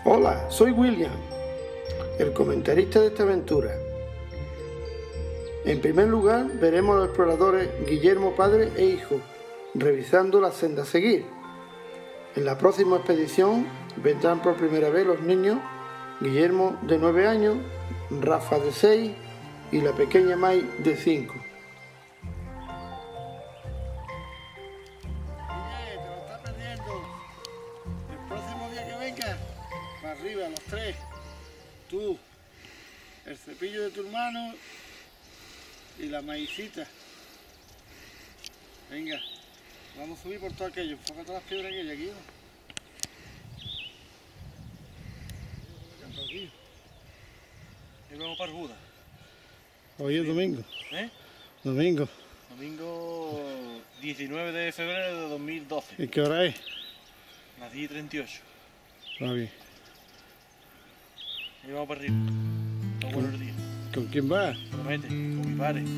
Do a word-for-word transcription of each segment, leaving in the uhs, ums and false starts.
Hola, soy William, el comentarista de esta aventura. En primer lugar, veremos a los exploradores Guillermo padre e hijo, revisando la senda a seguir. En la próxima expedición vendrán por primera vez los niños Guillermo de nueve años, Rafa de seis y la pequeña May de cinco. Oye, te lo estás perdiendo. El próximo día que venga, para arriba, los tres. Tú, el cepillo de tu hermano y la maicita. Venga, vamos a subir por todo aquello. Enfoca todas las piedras que hay aquí, ¿no? Y vamos para Arbuda. Hoy es domingo. ¿Eh? Domingo. Domingo diecinueve de febrero de dos mil doce. ¿Y qué hora es? Las diez y treinta y ocho. Va bien. Y vamos para arriba. Todos buenos días. ¿Con quién vas? Promete, con mi padre.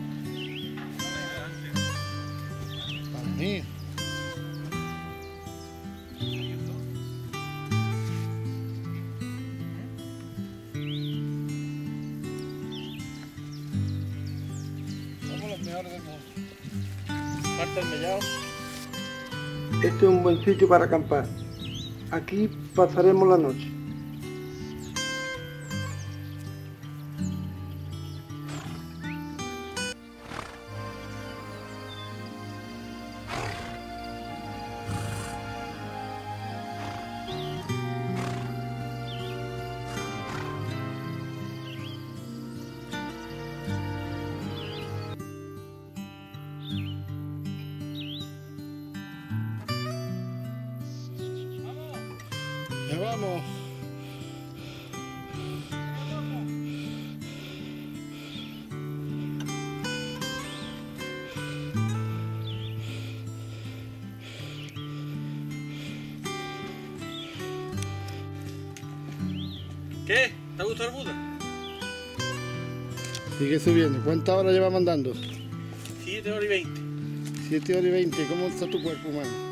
Para mí. Somos los mejores del mundo. Falta el mellado. Este es un buen sitio para acampar. Aquí pasaremos la noche. Ya vamos. ¿Qué? ¿Te gusta el Buda? Sigue subiendo. ¿Cuántas horas llevamos andando? siete horas y veinte. siete horas y veinte. ¿Cómo está tu cuerpo humano?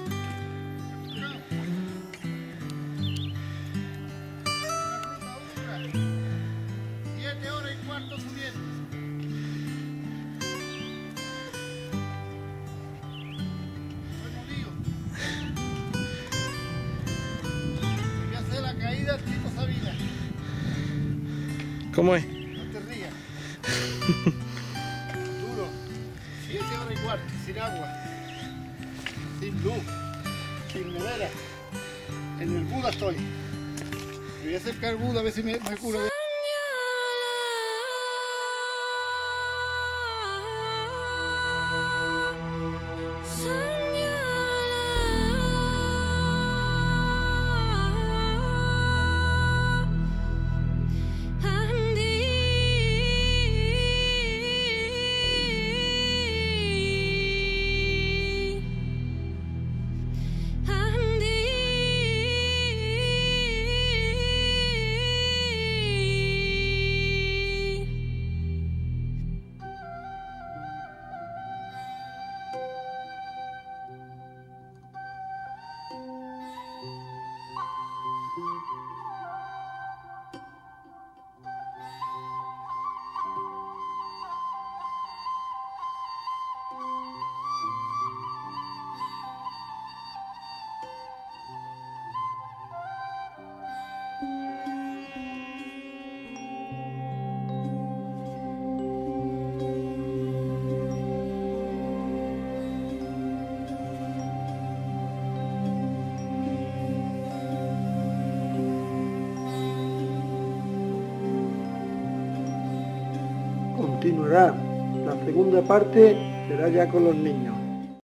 siete horas y cuarto subiendo. Estoy molido. Voy a hacer la caída tipo Sabina. ¿Cómo es? No te rías. Duro. siete horas y cuarto, sin agua. Sin luz. Sin nevera. En el Buda estoy. Me voy a acercar al Buda a ver si me, me curo de... Continuará. La segunda parte será ya con los niños.